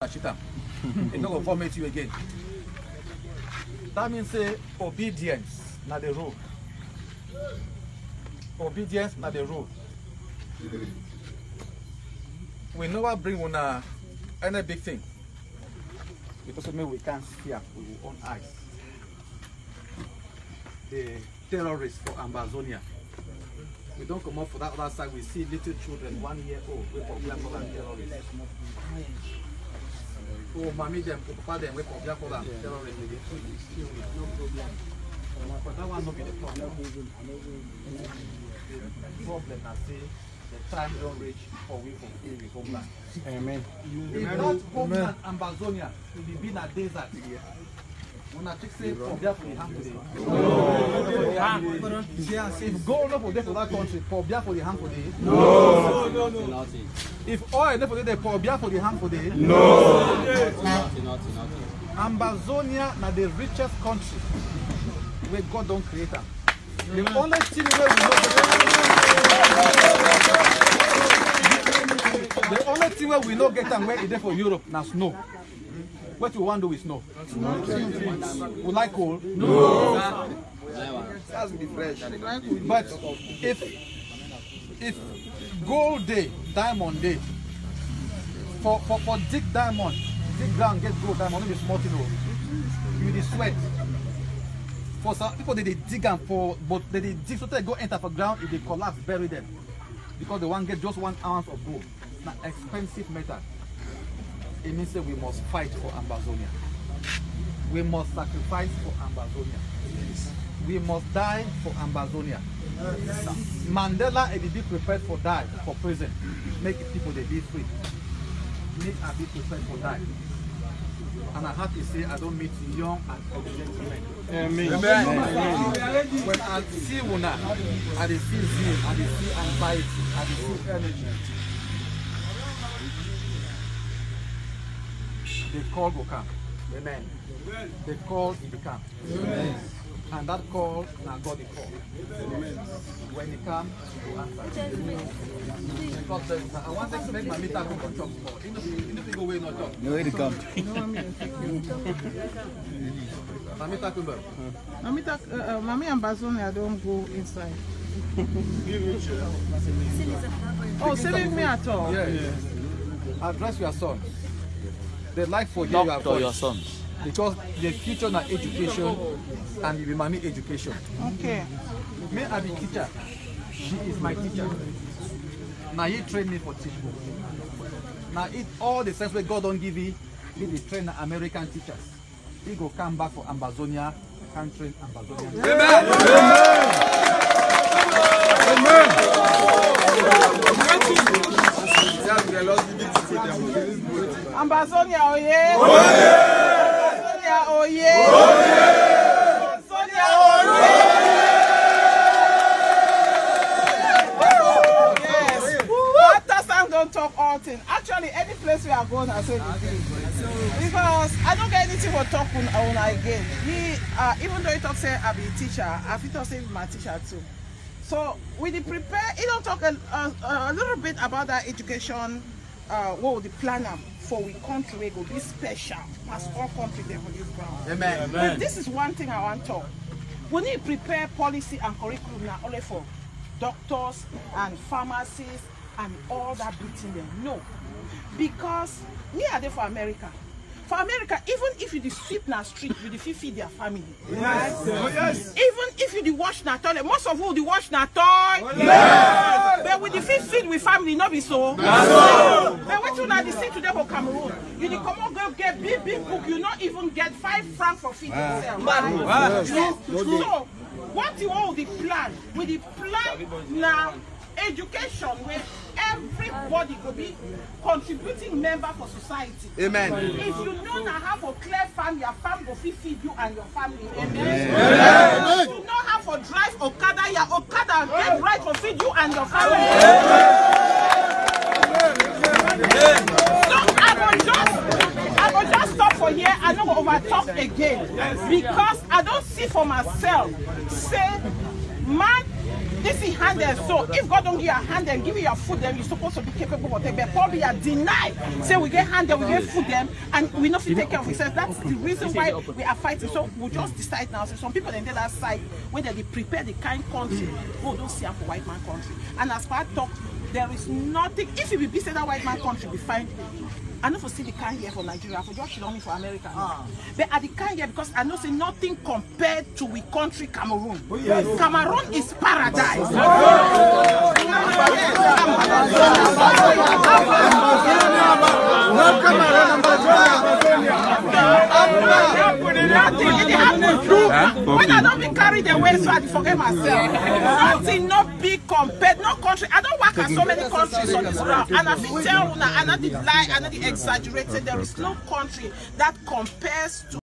Ashita. It's not going to vomit you again. That means say obedience, not the rule. Obedience, not the rule. We never bring on any big thing. Because maybe we can't see with our own eyes. The terrorists for Ambazonia. We don't come up for that other side. We see little children, 1 year old, we popular for them terrorists. Oh, mommy them, papa them, we popular for them terrorists. No problem. But that one not be the problem. The problem, I say, the time don't reach for we fulfill the homeland. Amen. If that homeland, Ambazonia, will be in a desert. When I take say for there for the hand today. If gold not for there for that country, for there for the hand today. No. If oil not for there, for there for the hand today. No. Ambazonia na the richest country where God don't create them. The only thing where we know, the only thing where we know get them where is there for Europe now snow. What we want to do is snow. We like cold. No. That's with the fresh. But if gold day, diamond day, for dig diamond, dig ground, get gold diamond, only small thing. You the sweat. For some people they dig and for but they dig so they go enter for ground, if they collapse, bury them. Because they want to get just 1 ounce of gold. It's an expensive metal. It means that we must fight for Ambazonia. We must sacrifice for Ambazonia. We must die for Ambazonia. Mandela is be prepared for die for prison. Make people they be free. Make I be prepared for die. And I have to say I don't meet young and old gentlemen. Amen. When I see Una, I see zeal, I see anxiety, I see energy. The call will come. Amen. The call will come. Amen. And that call, now God will call. Amen. When it comes, he will answer. Because I want to make my meter go for chop for. You know people will not talk. No way to come. Mamita Kumber. Mommy and Ambazonia don't go inside. Oh, saving me at all. Yeah. Address your son. They like for Talk to your sons. Because the future na education and you be mommy education. Okay. Me I be teacher. She is my teacher. Now he train me for teaching. Now it all the sense where God don't give you, he dey train American teachers. He go come back for Ambazonia, can train Ambazonia. Amen. Ambazonia, oh yeah. Oh yeah. Oh yeah. Oh yeah. Ambazonia, oh yeah. Yes. Pastor don't talk all things. Actually, any place we are going, I say because I don't get anything for talk on again. He, even though he talk say I be a teacher, I feel to say my teacher too. So we prepare. He don't talk a little bit about that education. What the plan for we country we go be special as all country there for this ground. Amen. But this is one thing I want to talk. We need to prepare policy and curriculum now only for doctors and pharmacists and all that breathing them. No, because me are there for America. For America, even if you sweep na street, you feed their family. Yes. Right? Oh, yes. Even if you wash na toilet, most of you wash na toilet. Yes. But with the feed with family, not be so. No. But what you now see today for Cameroon, you come on go get big book, you not even get 5 francs for feeding yourself. Right? Yes. So what you all the plan? With the plan now. Education where everybody will be contributing member for society. Amen. If you know how to clear farm, your farm will feed you and your family. Amen. Amen. If you know how to drive Okada, your Okada get right to feed you and your family. Amen. So I will just stop for here. I don't over talk again because I don't see for myself. Say man This is hand and soul. If God don't give you a hand and give you your food, then you're supposed to be capable of it. But probably are denied. Say we get hand and we get food them, and we not fit take care of ourselves. That's the reason why we are fighting. So we just decide now. So some people in the other side, when they prepare the kind country, oh, don't see for white man country. And as far as talk, there is nothing. If it be said that white man country, be fine. I know for see the kind here for Nigeria, for just only for America. But at the kind here, because I know say nothing compared to we country Cameroon. Cameroon is paradise. When I don't be carried away, so I forget myself. Nothing not be compared, no country. I don't work at so many countries on this ground, and I feel tell you, and I did lie, and I did exaggerated. There is no country that compares to